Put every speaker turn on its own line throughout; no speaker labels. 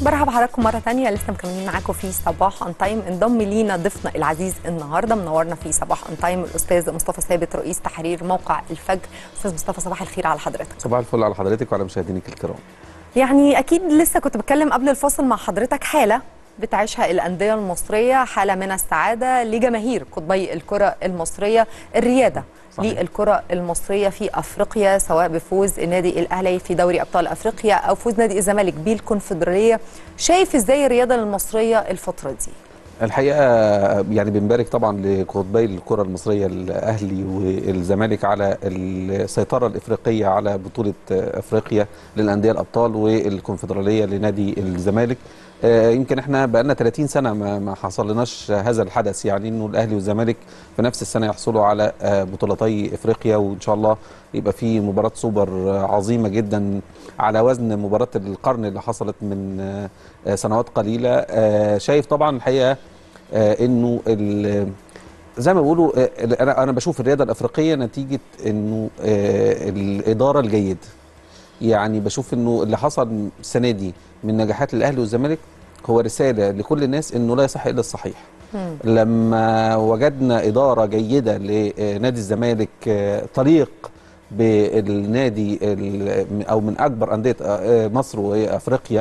برحب بحضراتكم مرة تانية، لسه مكملين معاكم في صباح اون تايم. انضم لينا ضيفنا العزيز النهارده، منورنا في صباح اون تايم الأستاذ مصطفى ثابت رئيس تحرير موقع الفجر. أستاذ مصطفى صباح الخير على حضرتك.
صباح الفل على حضرتك وعلى مشاهدينك الكرام.
يعني أكيد لسه كنت بتكلم قبل الفاصل مع حضرتك، حالة بتعيشها الأندية المصرية، حالة من السعادة لجماهير قطبي الكرة المصرية، الريادة للكرة المصرية في أفريقيا، سواء بفوز النادي الأهلي في دوري أبطال أفريقيا أو فوز نادي الزمالك بالكونفدرالية. شايف إزاي الرياضة المصرية الفترة دي؟
الحقيقة يعني بنبارك طبعا لقطبي الكرة المصرية الأهلي والزمالك على السيطرة الإفريقية على بطولة أفريقيا للأندية الأبطال والكونفدرالية لنادي الزمالك. يمكن احنا بقالنا 30 سنة ما حصل لناش هذا الحدث، يعني انه الأهلي والزمالك في نفس السنة يحصلوا على بطولتي أفريقيا، وإن شاء الله يبقى في مباراة سوبر عظيمة جدا على وزن مباراة القرن اللي حصلت من سنوات قليلة. شايف طبعا الحقيقة انه زي ما بيقولوا، انا بشوف الرياضه الافريقيه نتيجه انه الاداره الجيده. يعني بشوف انه اللي حصل السنه دي من نجاحات الاهلي والزمالك هو رساله لكل الناس انه لا يصح الا الصحيح. لما وجدنا اداره جيده لنادي الزمالك، طريق بالنادي او من اكبر انديه مصر وهي افريقيا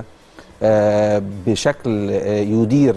بشكل يدير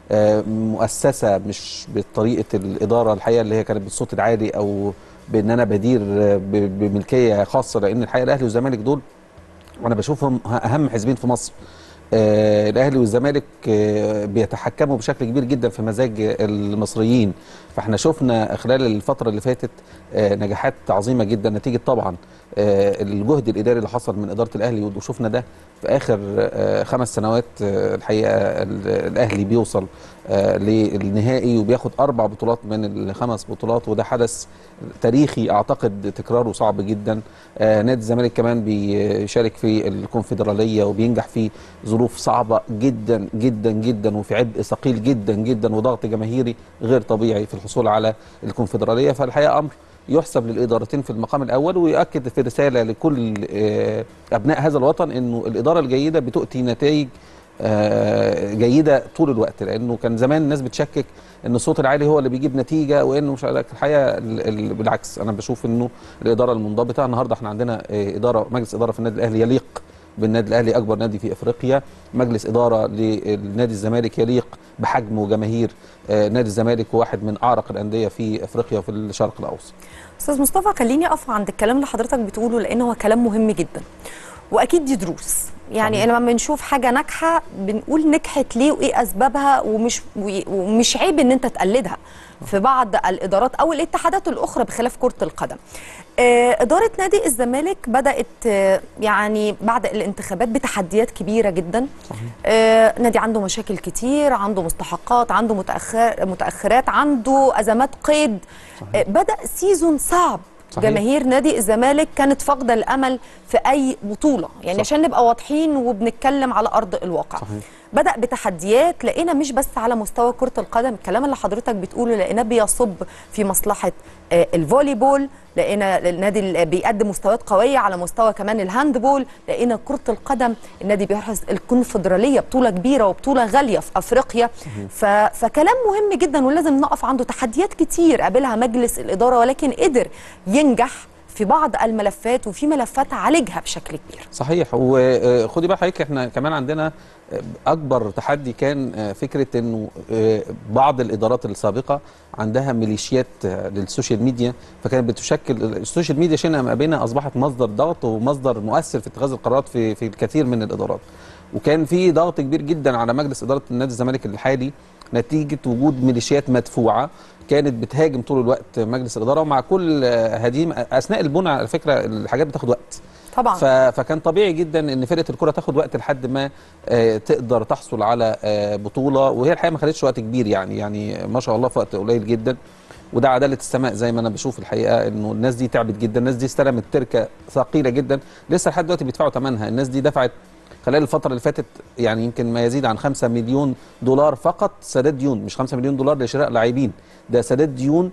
مؤسسه مش بطريقه الاداره الحقيقه اللي هي كانت بالصوت العالي او بان انا بدير بملكيه خاصه، لان الحقيقه الاهلي والزمالك دول وانا بشوفهم اهم حزبين في مصر. الاهلي والزمالك بيتحكموا بشكل كبير جدا في مزاج المصريين، فاحنا شفنا خلال الفتره اللي فاتت نجاحات عظيمه جدا نتيجه طبعا الجهد الاداري اللي حصل من اداره الاهلي، وشفنا ده في اخر 5 سنوات. الحقيقه الاهلي بيوصل للنهائي وبياخد 4 بطولات من ال5 بطولات، وده حدث تاريخي اعتقد تكراره صعب جدا. نادي الزمالك كمان بيشارك في الكونفدراليه وبينجح في ظروف صعبه جدا جدا جدا، وفي عبء ثقيل جدا جدا وضغط جماهيري غير طبيعي في الحصول على الكونفدراليه. فالحقيقه امر يحسب للادارتين في المقام الاول، ويؤكد في رساله لكل ابناء هذا الوطن انه الاداره الجيده بتؤتي نتائج جيده طول الوقت، لانه كان زمان الناس بتشكك ان الصوت العالي هو اللي بيجيب نتيجه، وانه مش الحقيقه بالعكس. انا بشوف انه الاداره المنضبطه النهارده احنا عندنا مجلس اداره في النادي الاهلي يليق بالنادي الاهلي، اكبر نادي في افريقيا. مجلس اداره للنادي الزمالك يليق بحجم وجماهير نادي الزمالك، واحد من اعرق الانديه في افريقيا وفي الشرق الاوسط.
استاذ مصطفى، خليني اقف عند الكلام اللي حضرتك بتقوله، لان هو كلام مهم جدا واكيد دي دروس. يعني لما بنشوف حاجه ناجحه بنقول نجحت ليه وايه اسبابها، ومش عيب ان انت تقلدها في بعض الادارات او الاتحادات الاخرى بخلاف كره القدم. اداره نادي الزمالك بدات يعني بعد الانتخابات بتحديات كبيره جدا. نادي عنده مشاكل كتير، عنده مستحقات، عنده متاخرات، عنده ازمات قيد. بدا سيزون صعب. صحيح. جماهير نادي الزمالك كانت فاقده الامل في اي بطوله، يعني عشان نبقى واضحين وبنتكلم على ارض الواقع. صحيح. بدأ بتحديات لقينا مش بس على مستوى كرة القدم، الكلام اللي حضرتك بتقوله لقينا بيصب في مصلحة الفولي بول، لقينا النادي بيقدم مستويات قوية على مستوى كمان الهاندبول، لقينا كرة القدم النادي بيحرز الكونفدرالية، بطولة كبيرة وبطولة غالية في أفريقيا. فكلام مهم جدا ولازم نقف عنده. تحديات كتير قابلها مجلس الإدارة، ولكن قدر ينجح في بعض الملفات، وفي ملفات عالجها بشكل كبير.
صحيح. وخدي بقى حضرتك، احنا كمان عندنا اكبر تحدي كان فكره انه بعض الادارات السابقه عندها ميليشيات للسوشيال ميديا، فكانت بتشكل السوشيال ميديا شئنا ما ابينا اصبحت مصدر ضغط ومصدر مؤثر في اتخاذ القرارات في الكثير من الادارات. وكان في ضغط كبير جدا على مجلس اداره نادي الزمالك الحالي نتيجه وجود ميليشيات مدفوعه كانت بتهاجم طول الوقت مجلس الاداره، ومع كل هديم اثناء البناء على فكره الحاجات بتاخد وقت طبعا. فكان طبيعي جدا ان فرقه الكره تاخد وقت لحد ما تقدر تحصل على بطوله، وهي الحقيقه ما خدتش وقت كبير، يعني ما شاء الله في وقت قليل جدا. وده عداله السماء زي ما انا بشوف الحقيقه، انه الناس دي تعبت جدا، الناس دي استلمت تركه ثقيله جدا لسه لحد دلوقتي بيدفعوا ثمنها. الناس دي دفعت خلال الفتره اللي فاتت يعني يمكن ما يزيد عن 5 مليون دولار فقط سداد ديون، مش 5 مليون دولار لشراء لاعبين، ده سداد ديون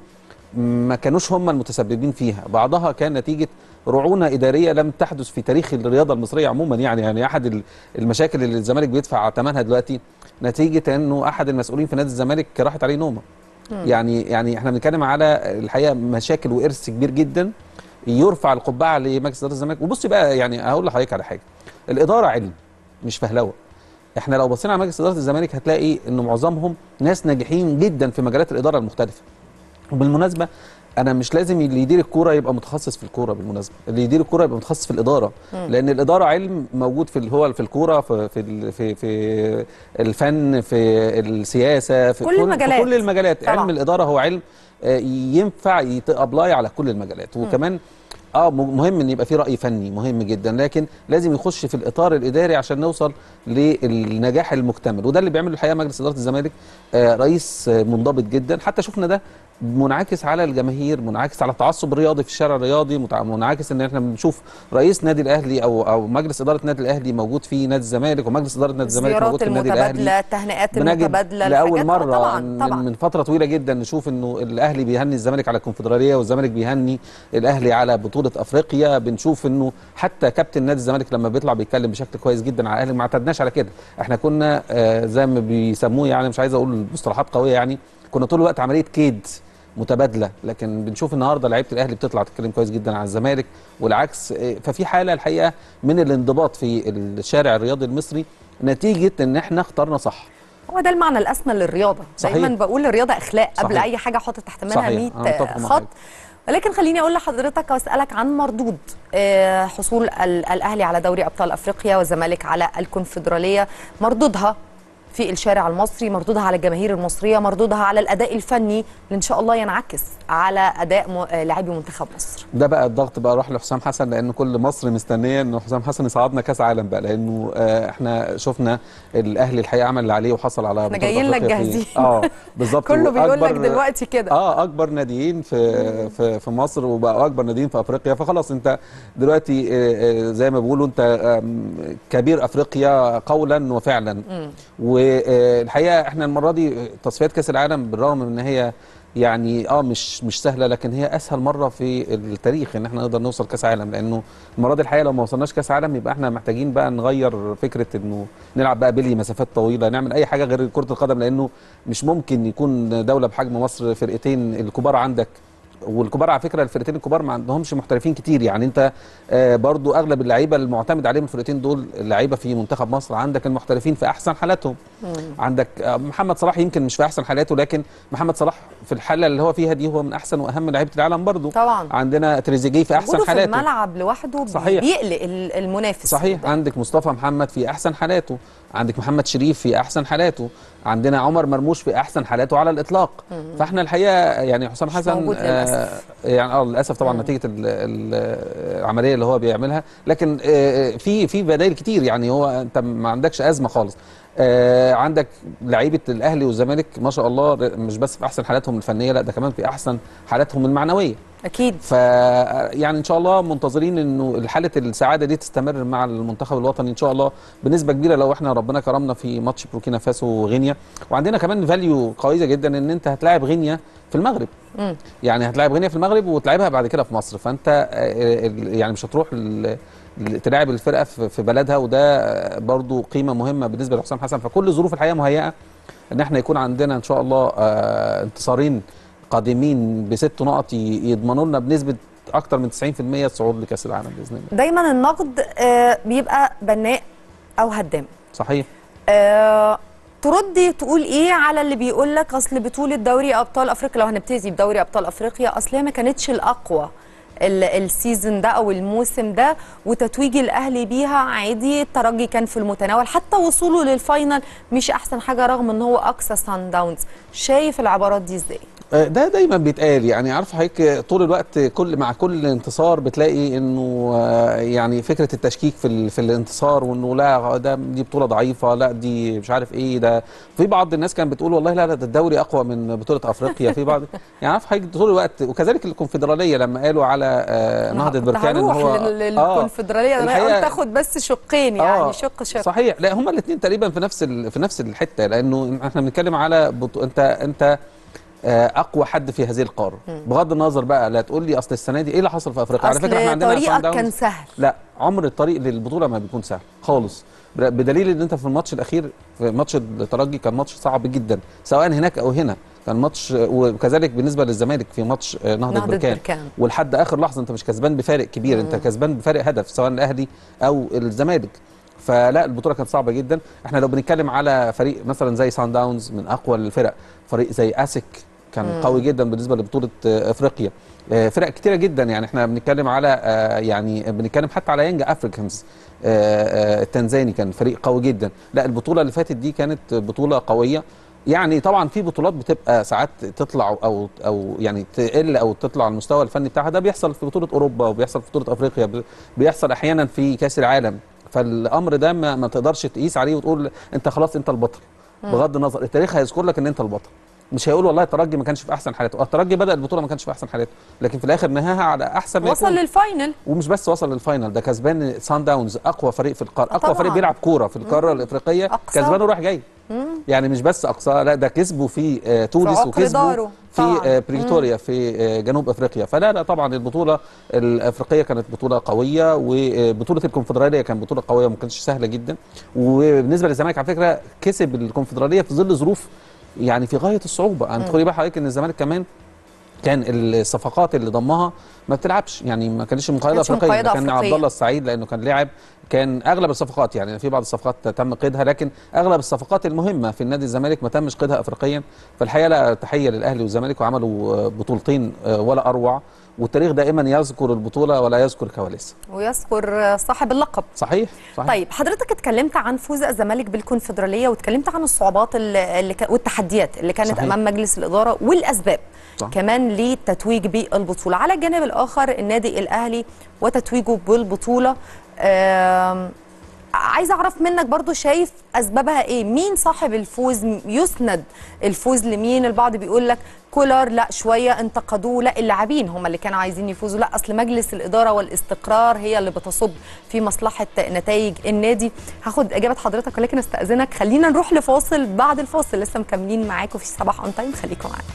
ما كانوش هم المتسببين فيها، بعضها كان نتيجه رعونه اداريه لم تحدث في تاريخ الرياضه المصريه عموما. يعني احد المشاكل اللي الزمالك بيدفع ثمنها دلوقتي نتيجه انه احد المسؤولين في نادي الزمالك راحت عليه نومه. يعني احنا بنتكلم على الحقيقه مشاكل وارث كبير جدا يرفع القبعه لمجلس اداره الزمالك. وبصي بقى، يعني هقول لحضرتك على حاجه، الاداره علم مش فهلوه. احنا لو بصينا على مجلس اداره الزمالك هتلاقي انه معظمهم ناس ناجحين جدا في مجالات الاداره المختلفه. وبالمناسبه انا مش لازم اللي يدير الكوره يبقى متخصص في الكوره، بالمناسبه اللي يدير الكوره يبقى متخصص في الاداره، لان الاداره علم موجود في هو في الكوره، في الفن، في السياسه، في كل المجالات. طبعا. علم الاداره هو علم ينفع يتابلاي على كل المجالات. وكمان مهم ان يبقى في راي فني مهم جدا، لكن لازم يخش في الاطار الاداري عشان نوصل للنجاح المكتمل. وده اللي بيعمله الحقيقه مجلس اداره الزمالك، رئيس منضبط جدا. حتى شفنا ده منعكس على الجماهير، منعكس على التعصب الرياضي في الشارع الرياضي، منعكس ان احنا بنشوف رئيس نادي الاهلي او مجلس اداره نادي الاهلي موجود في نادي الزمالك، ومجلس اداره نادي الزمالك موجود في النادي الاهلي.
التهنئات المتبادله
لاول مره طبعاً. من فتره طويله جدا نشوف انه الاهلي بيهني الزمالك على الكونفدراليه والزمالك بيهني الاهلي على بطوله افريقيا. بنشوف انه حتى كابتن نادي الزمالك لما بيطلع بيتكلم بشكل كويس جدا على الاهلي. ما اعتدناش على كده، احنا كنا زي ما بيسموه، يعني مش عايز اقول مصطلحات قويه، يعني كنا طول الوقت عمليه كيد متبادله. لكن بنشوف النهارده لعيبه الاهلي بتطلع تتكلم كويس جدا على الزمالك والعكس. ففي حاله الحقيقه من الانضباط في الشارع الرياضي المصري نتيجه ان احنا اخترنا صح.
هو ده المعنى الاسمى للرياضه. صحيح. دايما بقول الرياضه اخلاق قبل اي حاجه، احط تحت منها 100 خط. ولكن خليني اقول لحضرتك واسالك عن مردود حصول الاهلي على دوري ابطال افريقيا والزمالك على الكونفدراليه، مردودها في الشارع المصري، مردودها على الجماهير المصريه، مردودها على الاداء الفني اللي ان شاء الله ينعكس على اداء لاعبي منتخب مصر.
ده بقى الضغط بقى راح لحسام حسن، لان كل مصر مستنيه ان حسام حسن يصعدنا كاس عالم بقى، لانه احنا شفنا الاهلي الحقيقه عمل اللي عليه وحصل على
احنا جايين لك جاهزين.
بالظبط.
كله بيقول لك دلوقتي كده.
اكبر ناديين في مصر وبقى اكبر ناديين في افريقيا، فخلاص انت دلوقتي زي ما بيقولوا انت كبير افريقيا قولا وفعلا. والحقيقه احنا المره دي تصفيات كاس العالم بالرغم من ان هي يعني مش سهله، لكن هي اسهل مره في التاريخ ان احنا نقدر نوصل كاس عالم. لانه المره دي الحقيقه لو ما وصلناش كاس عالم يبقى احنا محتاجين بقى نغير فكره انه نلعب بقى بلي مسافات طويله، نعمل اي حاجه غير كره القدم. لانه مش ممكن يكون دوله بحجم مصر فرقتين الكبار عندك، والكبار على فكره الفرقتين الكبار ما عندهمش محترفين كتير. يعني انت برضو اغلب اللعيبه المعتمد عليهم الفرقتين دول اللعيبه في منتخب مصر، عندك المحترفين في احسن حالاتهم. عندك محمد صلاح يمكن مش في احسن حالاته، لكن محمد صلاح في الحاله اللي هو فيها دي هو من احسن واهم لعيبه العالم برضو.
طبعا.
عندنا تريزيجيه في احسن حالاته،
في الملعب لوحده بيقلق المنافس.
صحيح. عندك مصطفى محمد في احسن حالاته، عندك محمد شريف في احسن حلاته، عندنا عمر مرموش في احسن حالاته على الاطلاق. فاحنا الحقيقه يعني حسام حسن يعني للاسف طبعا نتيجه العمليه اللي هو بيعملها، لكن في بدائل كتير. يعني هو انت ما عندكش ازمه خالص. عندك لعيبه الاهلي والزمالك ما شاء الله مش بس في احسن حالاتهم الفنيه، لا ده كمان في احسن حالاتهم المعنويه.
اكيد.
يعني ان شاء الله منتظرين انه حاله السعاده دي تستمر مع المنتخب الوطني ان شاء الله بنسبه كبيره لو احنا ربنا كرمنا في ماتش بوركينا فاسو وغينيا. وعندنا كمان فاليو قويه جدا ان انت هتلاعب غينيا في المغرب. يعني هتلاعب غينيا في المغرب وتلعبها بعد كده في مصر، فانت يعني مش هتروح تلاعب الفرقه في بلدها، وده برضو قيمه مهمه بالنسبه لحسام حسن. فكل الظروف الحقيقه مهيئه ان احنا يكون عندنا ان شاء الله انتصارين قادمين ب6 نقط يضمنوا لنا بنسبه اكتر من 90% الصعود لكاس العالم باذن الله.
دايما النقد بيبقى بناء او هدام.
صحيح.
تردي تقول ايه على اللي بيقول لك اصل بطوله دوري ابطال افريقيا، لو هنبتدي بدوري ابطال افريقيا، اصل هي ما كانتش الاقوى السيزون ده او الموسم ده، وتتويج الاهلي بيها عادي، الترجي كان في المتناول، حتى وصوله للفاينل مش احسن حاجه رغم ان هو اقصى سان داونز. شايف العبارات دي ازاي؟
ده دايما بيتقال. يعني عارف حضرتك طول الوقت مع كل انتصار بتلاقي انه يعني فكره التشكيك في الانتصار، وانه لا دي بطوله ضعيفه، لا دي مش عارف ايه. ده في بعض الناس كانت بتقول والله لا ده الدوري اقوى من بطوله افريقيا. في بعض يعني عارف حضرتك طول الوقت. وكذلك الكونفدراليه لما قالوا على نهضه بركان ان هو
الكونفدراليه انا تاخد بس شقين، يعني شق
صحيح. لا هما الاثنين تقريبا في نفس الحته، لانه احنا بنتكلم على انت اقوى حد في هذه القاره. بغض النظر بقى، لا تقول لي اصل السنه دي ايه اللي حصل في افريقيا. على فكره احنا عندنا
طريقك كان سهل.
لا، عمر الطريق للبطوله ما بيكون سهل خالص، بدليل ان انت في الماتش الاخير في ماتش الترجي كان ماتش صعب جدا، سواء هناك او هنا كان ماتش، وكذلك بالنسبه للزمالك في ماتش نهضه بركان، ولحد اخر لحظه انت مش كسبان بفارق كبير، انت كسبان بفارق هدف سواء الاهلي او الزمالك. فلا، البطوله كانت صعبه جدا. احنا لو بنتكلم على فريق مثلا زي سان داونز من اقوى الفرق، فريق زي اسك كان قوي جدا بالنسبه لبطوله افريقيا، فرق كتيره جدا. يعني احنا بنتكلم على يعني بنتكلم حتى على يانج افريكانز التنزاني، كان فريق قوي جدا. لا، البطوله اللي فاتت دي كانت بطوله قويه. يعني طبعا في بطولات بتبقى ساعات تطلع او يعني تقل او تطلع على المستوى الفني بتاعها، ده بيحصل في بطوله اوروبا وبيحصل في بطوله افريقيا، بيحصل احيانا في كاس العالم. فالامر ده ما تقدرش تقيس عليه وتقول انت خلاص انت البطل. بغض النظر التاريخ هيذكر لك ان انت البطل، مش هيقول والله الترجي ما كانش في احسن حالاته. الترجي بدا البطوله ما كانش في احسن حالاته، لكن في الاخر نهاها على احسن ما
وصل للفاينل.
ومش بس وصل للفاينل، ده كسبان سان داونز، اقوى فريق في القاره، اقوى فريق بيلعب كوره في القاره الافريقيه، كسبانه رايح جاي. يعني مش بس اقصى، لا ده كسبوا في تونس وكسبوا في بريتوريا في جنوب افريقيا. فلا طبعا البطوله الافريقيه كانت بطوله قويه، وبطوله الكونفدراليه كانت بطوله قويه ما كانتش سهله جدا. وبالنسبه للزمالك على فكره كسب الكونفدراليه في ظل ظروف يعني في غايه الصعوبه. انت خدي بقى حضرتك ان الزمالك كمان كان الصفقات اللي ضمها ما بتلعبش، يعني ما كانش مقيده افريقيا، كان عبد الله السعيد لانه كان لاعب، كان اغلب الصفقات يعني في بعض الصفقات تم قيدها، لكن اغلب الصفقات المهمه في النادي الزمالك ما تمش قيدها افريقيا. فالحقيقه لا، تحيه للاهلي والزمالك، وعملوا بطولتين ولا اروع، والتاريخ دائما يذكر البطوله ولا يذكر كواليسها
ويذكر صاحب اللقب.
صحيح.
طيب حضرتك اتكلمت عن فوز الزمالك بالكونفدراليه، واتكلمت عن الصعوبات والتحديات اللي كانت صحيح. امام مجلس الاداره والاسباب صح. كمان للتتويج بالبطوله. على الجانب الاخر النادي الاهلي وتتويجه بالبطوله، عايزه اعرف منك برضو شايف اسبابها ايه؟ مين صاحب الفوز؟ يسند الفوز لمين؟ البعض بيقول لك كولر، لا شويه انتقدوه، لا اللاعبين هم اللي كانوا عايزين يفوزوا، لا اصل مجلس الاداره والاستقرار هي اللي بتصب في مصلحه نتائج النادي. هاخد اجابه حضرتك ولكن استاذنك خلينا نروح لفاصل، بعد الفاصل لسه مكملين معاكم في صباح اون تايم، خليكم معانا.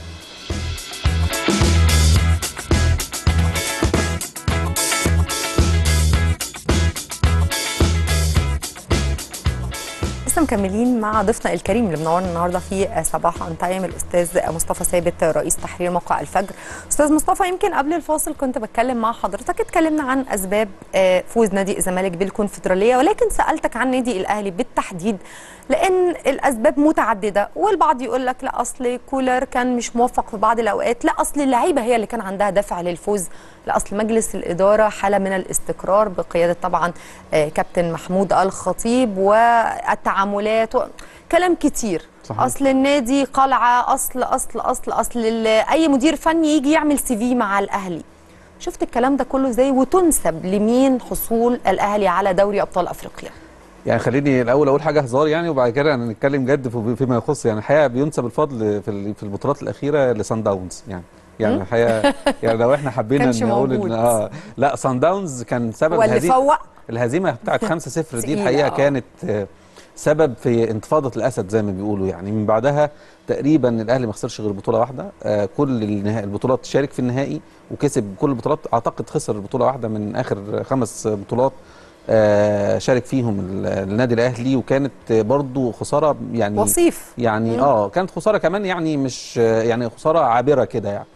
لسه مكملين مع ضيفنا الكريم اللي منورنا النهارده في صباح اون تايم، الاستاذ مصطفى ثابت رئيس تحرير موقع الفجر. استاذ مصطفى، يمكن قبل الفاصل كنت بتكلم مع حضرتك، اتكلمنا عن اسباب فوز نادي الزمالك بالكونفدراليه، ولكن سالتك عن نادي الاهلي بالتحديد لان الاسباب متعدده، والبعض يقول لك لا اصل كولر كان مش موفق في بعض الاوقات، لا اصل اللعيبه هي اللي كان عندها دافع للفوز، لا اصل مجلس الاداره حاله من الاستقرار بقياده طبعا كابتن محمود الخطيب والتعاملات كلام كتير صحيح. اصل النادي قلعه، اصل اي مدير فني يجي يعمل سي في مع الاهلي. شفت الكلام ده كله ازاي وتنسب لمين حصول الاهلي على دوري ابطال افريقيا؟
يعني خليني الاول اقول حاجه هزار يعني، وبعد كده نتكلم جد فيما يخص. يعني الحقيقه بينسب الفضل في البطولات الاخيره لسان داونز، يعني الحقيقه يعني لو احنا حبينا نقول ان لا سان داونز كان سبب الهزيمه بتاعت 5-0 دي الحقيقه كانت سبب في انتفاضه الاسد زي ما بيقولوا. يعني من بعدها تقريبا الاهلي ما خسرش غير بطوله واحده، كل البطولات شارك في النهائي وكسب كل البطولات، اعتقد خسر بطوله واحده من اخر 5 بطولات شارك فيهم النادي الاهلي، وكانت برضو خساره يعني
وصيف
يعني كانت خساره كمان يعني مش يعني خساره عابره كده يعني.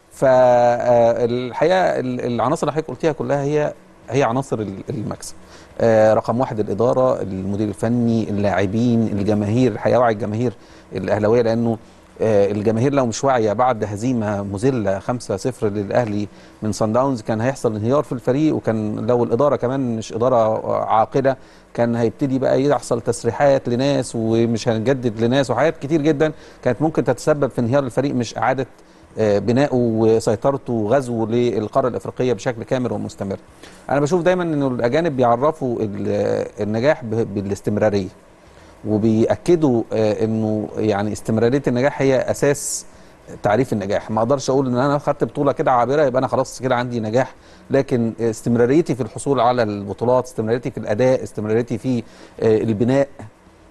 فالحقيقه العناصر اللي حضرتك قلتيها كلها هي عناصر المكسب. رقم واحد الاداره، المدير الفني، اللاعبين، الجماهير. الحقيقه وعي الجماهير الاهلاويه، لانه الجماهير لو مش واعيه بعد هزيمه مذله 5-0 للاهلي من صن داونز كان هيحصل انهيار في الفريق، وكان لو الاداره كمان مش اداره عاقله كان هيبتدي بقى يحصل تسريحات لناس ومش هنجدد لناس وحاجات كتير جدا كانت ممكن تتسبب في انهيار الفريق، مش اعاده بنائه وسيطرته وغزوه للقاره الافريقيه بشكل كامل ومستمر. انا بشوف دايما انه الاجانب بيعرفوا النجاح بالاستمراريه، وبيأكدوا انه يعني استمراريه النجاح هي اساس تعريف النجاح. ما اقدرش اقول ان انا خدت بطوله كده عابره يبقى انا خلاص كده عندي نجاح، لكن استمراريتي في الحصول على البطولات، استمراريتي في الاداء، استمراريتي في البناء،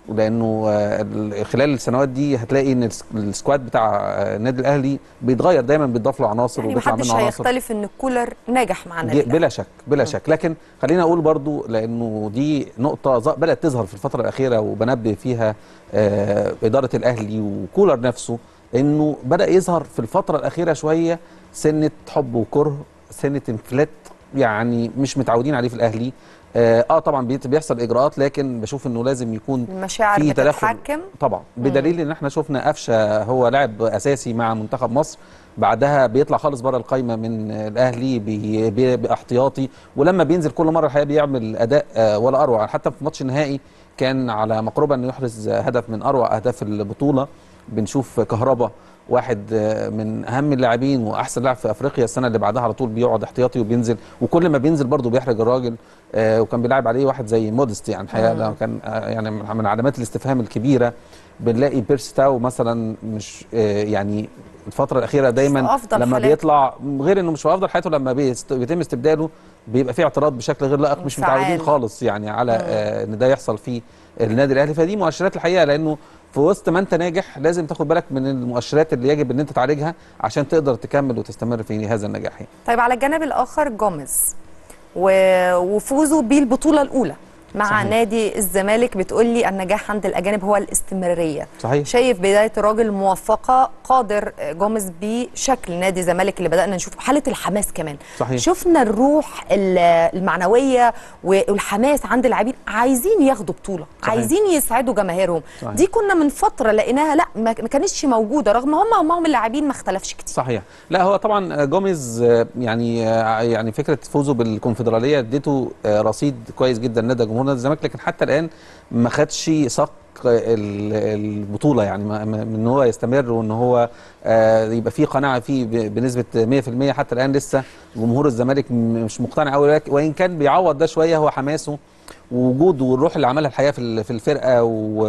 لانه خلال السنوات دي هتلاقي ان السكواد بتاع النادي الاهلي بيتغير دايما، بيتضاف له عناصر
يعني
وبيطلع
محدش
منه عناصر.
هيختلف ان الكولر ناجح مع النادي الاهلي
بلا شك بلا شك. لكن خلينا اقول برضو، لانه دي نقطه بدات تظهر في الفتره الاخيره وبنبه فيها اداره الاهلي وكولر نفسه، انه بدا يظهر في الفتره الاخيره شويه سنه حب وكره، سنه انفلات يعني مش متعودين عليه في الاهلي. طبعا بيحصل اجراءات، لكن بشوف انه لازم يكون
المشاعر
في تدخل
بتتحكم
طبعا، بدليل ان احنا شفنا قفشه هو لاعب اساسي مع منتخب مصر، بعدها بيطلع خالص بره القايمه من الاهلي باحتياطي، ولما بينزل كل مره الحقيقه بيعمل اداء ولا اروع. حتى في ماتش النهائي كان على مقربه انه يحرز هدف من اروع اهداف البطوله. بنشوف كهربا واحد من اهم اللاعبين واحسن لاعب في افريقيا، السنه اللي بعدها على طول بيقعد احتياطي وبينزل، وكل ما بينزل برضه بيحرج الراجل. وكان بيلعب عليه واحد زي مودست، يعني الحقيقه ده كان يعني من علامات الاستفهام الكبيره. بنلاقي بيرس تاو مثلا مش يعني الفتره الاخيره دايما لما بيطلع، غير انه مش في افضل حياته، لما بيتم استبداله بيبقى فيه اعتراض بشكل غير لائق، مش متعودين خالص يعني على ان ده يحصل في النادي الاهلي. فدي مؤشرات الحقيقه، لانه في وسط ما انت ناجح لازم تاخد بالك من المؤشرات اللي يجب ان انت تعالجها عشان تقدر تكمل وتستمر في هذا النجاح.
طيب على الجانب الاخر جوميز وفوزه بالبطوله الاولى مع صحيح. نادي الزمالك، بتقول لي النجاح عند الاجانب هو الاستمراريه.
صحيح.
شايف بدايه الراجل موفقه، قادر جوميز بشكل نادي الزمالك اللي بدانا نشوف حاله الحماس كمان.
صحيح.
شفنا الروح المعنويه والحماس عند اللاعبين، عايزين ياخدوا بطوله. صحيح. عايزين يسعدوا جماهيرهم. صحيح. دي كنا من فتره لقيناها لا ما كانتش موجوده، رغم هم اللاعبين ما اختلفش كتير.
صحيح. لا هو طبعا جوميز يعني فكره فوزه بالكونفدراليه اديته رصيد كويس جدا لدى جمهور نادي الزمالك، لكن حتى الان ما خدش صق البطوله، يعني ان هو يستمر وان هو يبقى فيه قناعه فيه بنسبه 100%. حتى الان لسه جمهور الزمالك مش مقتنع قوي، وان كان بيعوض ده شويه هو حماسه ووجوده والروح اللي عملها الحقيقه في الفرقه،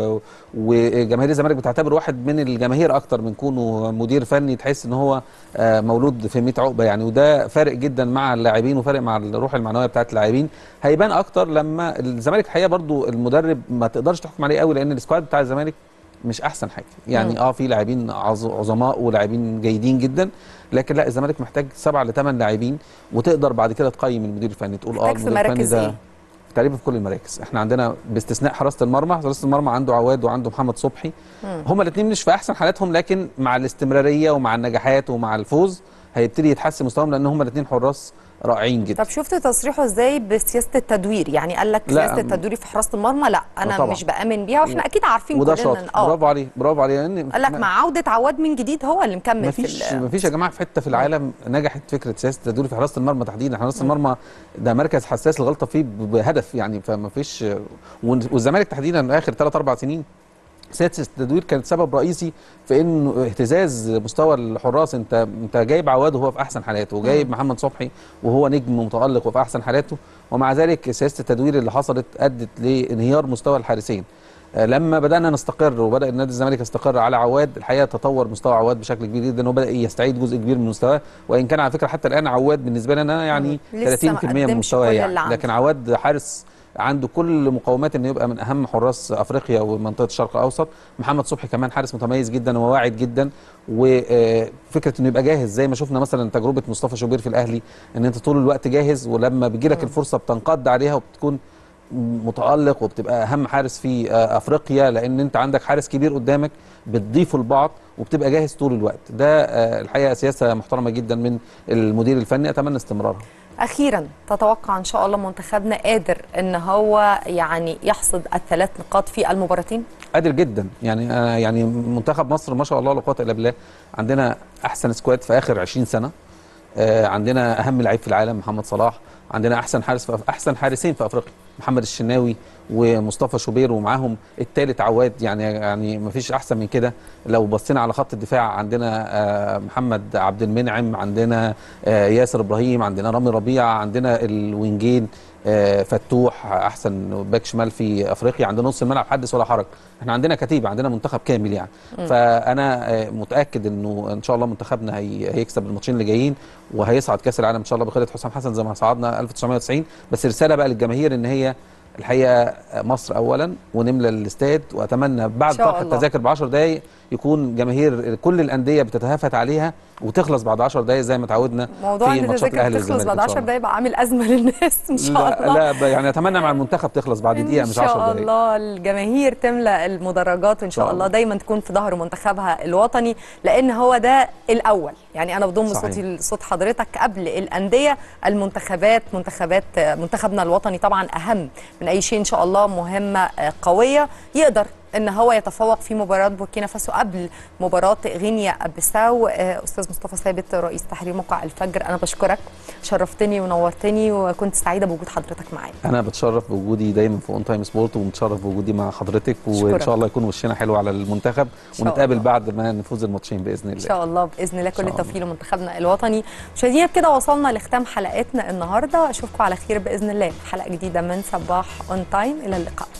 وجماهير الزمالك بتعتبر واحد من الجماهير اكتر من كونه مدير فني، تحس ان هو مولود في 100 عقبه يعني. وده فارق جدا مع اللاعبين وفارق مع الروح المعنويه بتاعت اللاعبين. هيبان اكتر لما الزمالك الحقيقه برضو المدرب ما تقدرش تحكم عليه قوي، لان السكواد بتاع الزمالك مش احسن حاجه يعني. في لاعبين عظماء ولاعبين جيدين جدا، لكن لا الزمالك محتاج 7 ل 8 لاعبين، وتقدر بعد كده تقيم المدير الفني تقول
المدير الفني ده
تقريبا في كل المراكز. احنا عندنا باستثناء حراسه المرمى عنده عواد وعنده محمد صبحي، هما الاثنين مش في احسن حالاتهم، لكن مع الاستمراريه ومع النجاحات ومع الفوز هيبتدي يتحسن مستواهم، لان هما الاثنين حراس رائعين جدا.
طب شفت تصريحه ازاي بسياسه التدوير؟ يعني قال لك سياسه التدوير في حراسه المرمى لا انا طبعا مش بامن بيها، واحنا اكيد عارفين
وده شاطر. برافو عليه برافو عليه.
يعني قال لك مع عوده عواد من جديد هو اللي مكمل.
مفيش يا جماعه في حته في العالم نجحت فكره سياسه التدوير في حراسه المرمى تحديدا. حراسه المرمى ده مركز حساس، الغلطه فيه بهدف يعني، فمفيش. والزمالك تحديدا اخر 3 4 سنين سياسه التدوير كانت سبب رئيسي في انه اهتزاز مستوى الحراس. انت جايب عواد وهو في احسن حالاته، وجايب محمد صبحي وهو نجم متالق وفي احسن حالاته، ومع ذلك سياسه التدوير اللي حصلت ادت لانهيار مستوى الحارسين. لما بدانا نستقر وبدا النادي الزمالك يستقر على عواد، الحقيقه تطور مستوى عواد بشكل كبير جدا، وبدا يستعيد جزء كبير من مستواه. وان كان على فكره حتى الان عواد بالنسبه لنا يعني 30% من مستواه يعني، لكن عواد حارس عنده كل مقومات انه يبقى من اهم حراس افريقيا ومنطقه الشرق الاوسط. محمد صبحي كمان حارس متميز جدا وواعد جدا، وفكره انه يبقى جاهز زي ما شفنا مثلا تجربه مصطفى شوبير في الاهلي، ان انت طول الوقت جاهز، ولما بيجي لك الفرصه بتنقض عليها وبتكون متالق وبتبقى اهم حارس في افريقيا، لان انت عندك حارس كبير قدامك بتضيفه لبعض وبتبقى جاهز طول الوقت. ده الحقيقه سياسه محترمه جدا من المدير الفني، اتمنى استمرارها.
اخيرا تتوقع ان شاء الله منتخبنا قادر ان هو يعني يحصد ال3 نقاط في المباراتين؟
قادر جدا يعني منتخب مصر ما شاء الله لا قوه الا بالله، عندنا احسن سكواد في اخر 20 سنه، عندنا اهم لعيب في العالم محمد صلاح، عندنا احسن حارسين في افريقيا محمد الشناوي ومصطفى شوبير، ومعاهم الثالث عواد، يعني ما فيش احسن من كده. لو بصينا على خط الدفاع عندنا محمد عبد المنعم، عندنا ياسر ابراهيم، عندنا رامي ربيعه، عندنا الوينجين فتوح احسن باك شمال في افريقيا، عندنا نص الملعب حدث ولا حرج. احنا عندنا كتيبه، عندنا منتخب كامل يعني. فانا متاكد انه ان شاء الله منتخبنا هيكسب الماتشين اللي جايين، وهيصعد كاس العالم ان شاء الله بقياده حسام حسن زي ما صعدنا 1990. بس رساله بقى للجماهير ان هي الحقيقه مصر اولا ونملى الاستاد، واتمنى بعد طرح التذاكر ب 10 دقائق يكون جماهير كل الانديه بتتهافت عليها وتخلص بعد 10 دقائق زي ما تعودنا في ماتشات الاهلي والزمالك.
بعد 10 دقائق بقى عامل ازمه للناس ان شاء الله.
لا يعني اتمنى مع المنتخب تخلص بعد دقيقه مش 10 دقائق.
ان شاء الله الجماهير تملا المدرجات، وان شاء الله دايما تكون في ظهر منتخبها الوطني، لان هو ده الاول. يعني انا بضم صوتي لصوت حضرتك قبل الانديه. المنتخبات منتخبنا الوطني طبعا اهم من اي شيء. ان شاء الله مهمه قويه يقدر ان هو يتفوق في مباراه بوركينا فاسو قبل مباراه غينيا بيساو. استاذ مصطفى ثابت رئيس تحرير موقع الفجر، انا بشكرك، شرفتني ونورتني وكنت سعيده بوجود حضرتك معايا.
انا بتشرف بوجودي دايما في اون تايم سبورت، ومتشرف بوجودي مع حضرتك، وان شاء الله يكون وشنا حلو على المنتخب، ونتقابل بعد ما نفوز الماتشين باذن الله.
ان شاء الله باذن الله. كل التوفيق لمنتخبنا الوطني. مشاهدينا بكده وصلنا لختام حلقتنا النهارده، اشوفكم على خير باذن الله في حلقه جديده من صباح اون تايم. الى اللقاء.